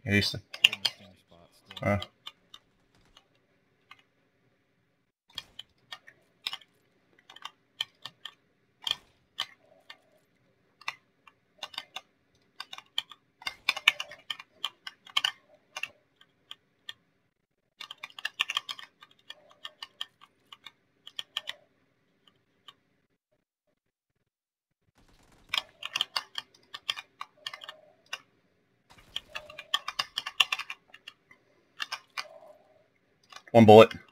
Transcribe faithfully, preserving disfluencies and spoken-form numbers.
East. In the same spot still. Uh. One bullet.